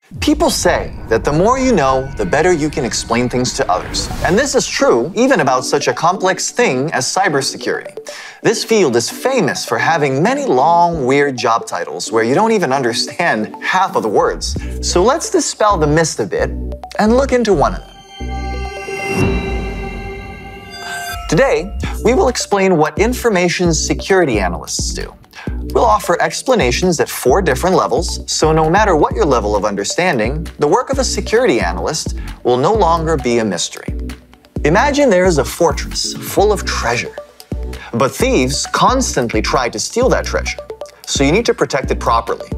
People say that the more you know, the better you can explain things to others. And this is true even about such a complex thing as cybersecurity. This field is famous for having many long, weird job titles where you don't even understand half of the words. So let's dispel the mist a bit and look into one of them. Today, we will explain what information security analysts do. We'll offer explanations at 4 different levels, so no matter what your level of understanding, the work of a security analyst will no longer be a mystery. Imagine there is a fortress full of treasure, but thieves constantly try to steal that treasure, so you need to protect it properly.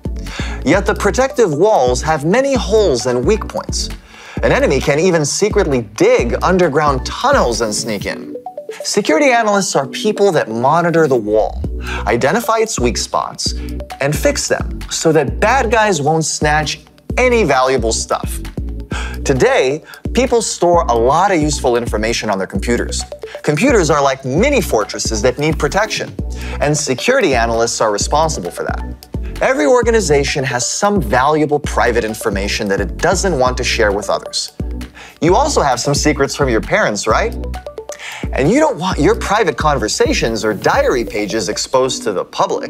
Yet the protective walls have many holes and weak points. An enemy can even secretly dig underground tunnels and sneak in. Security analysts are people that monitor the wall, identify its weak spots, and fix them so that bad guys won't snatch any valuable stuff. Today, people store a lot of useful information on their computers. Computers are like mini fortresses that need protection, and security analysts are responsible for that. Every organization has some valuable private information that it doesn't want to share with others. You also have some secrets from your parents, right? And you don't want your private conversations or diary pages exposed to the public.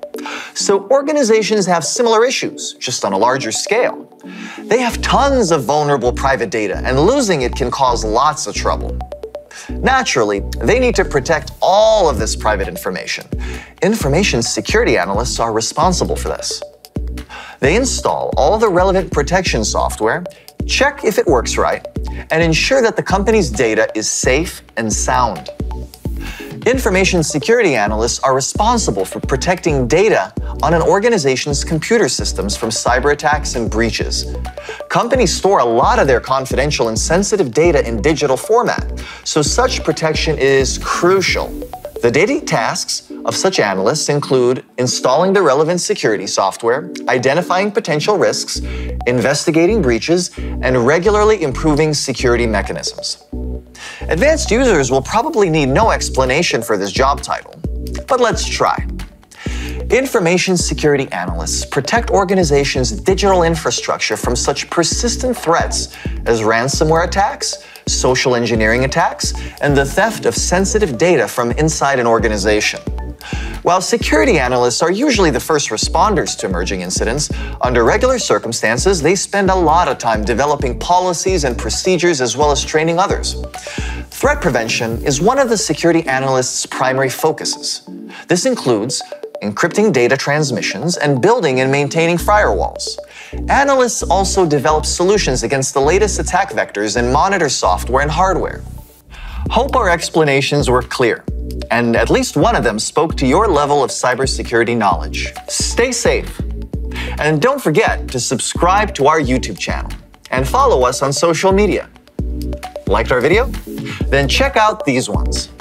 So organizations have similar issues, just on a larger scale. They have tons of vulnerable private data, and losing it can cause lots of trouble. Naturally, they need to protect all of this private information. Information security analysts are responsible for this. They install all the relevant protection software, check if it works right, and ensure that the company's data is safe and sound. Information security analysts are responsible for protecting data on an organization's computer systems from cyber attacks and breaches. Companies store a lot of their confidential and sensitive data in digital format, so such protection is crucial. The daily tasks of such analysts include installing the relevant security software, identifying potential risks, investigating breaches, and regularly improving security mechanisms. Advanced users will probably need no explanation for this job title, but let's try. Information security analysts protect organizations' digital infrastructure from such persistent threats as ransomware attacks, social engineering attacks, and the theft of sensitive data from inside an organization. While security analysts are usually the first responders to emerging incidents, under regular circumstances, they spend a lot of time developing policies and procedures as well as training others. Threat prevention is one of the security analysts' primary focuses. This includes encrypting data transmissions and building and maintaining firewalls. Analysts also develop solutions against the latest attack vectors and monitor software and hardware. Hope our explanations were clear, and at least one of them spoke to your level of cybersecurity knowledge. Stay safe, and don't forget to subscribe to our YouTube channel and follow us on social media. Liked our video? Then check out these ones.